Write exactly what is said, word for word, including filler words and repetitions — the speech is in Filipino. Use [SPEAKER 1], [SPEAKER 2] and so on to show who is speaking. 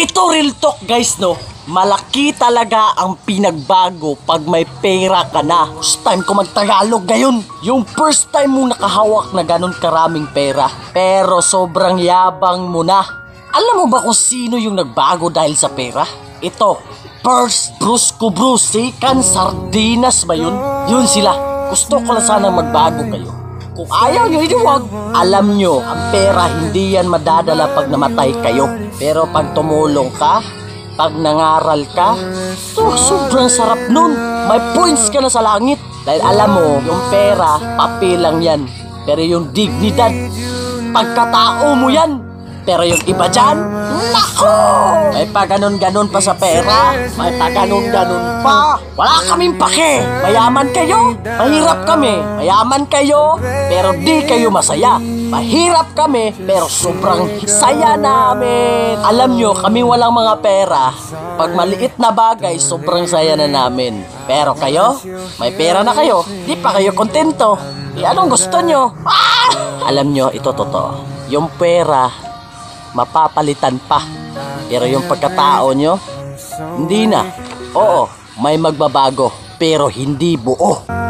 [SPEAKER 1] Ito real talk guys, no? Malaki talaga ang pinagbago pag may pera ka na. First time ko magtagalog ngayon. Yung first time mo nakahawak na ganun karaming pera. Pero sobrang yabang mo na. Alam mo ba kung sino yung nagbago dahil sa pera? Ito, First Brusco Bruce, Second Sardinas ba yun? Yun sila. Gusto ko lang sana magbago kayo. Kung ayaw nyo, hindi wag. Alam nyo, ang pera hindi yan madadala pag namatay kayo. Pero pag tumulong ka, pag nangaral ka, to, sobrang sarap nun. May points ka na sa langit. Dahil alam mo, yung pera, papel lang yan. Pero yung dignidad, pagkatao mo yan. Pero yung iba dyan, nako! May pa ganon-ganon pa sa pera. May pa ganon-ganon pa. Wala kaming pake. Mayaman kayo, mahirap kami. Mayaman kayo, pero di kayo masaya. Mahirap kami, pero sobrang saya namin. Alam nyo, kami walang mga pera. Pag maliit na bagay, sobrang saya na namin. Pero kayo, may pera na kayo, di pa kayo kontento. E anong gusto nyo? Ah! Alam nyo, ito totoo. Yung pera, mapapalitan pa. Pero yung pagkatao nyo, hindi na. Oo, may magbabago, pero hindi buo.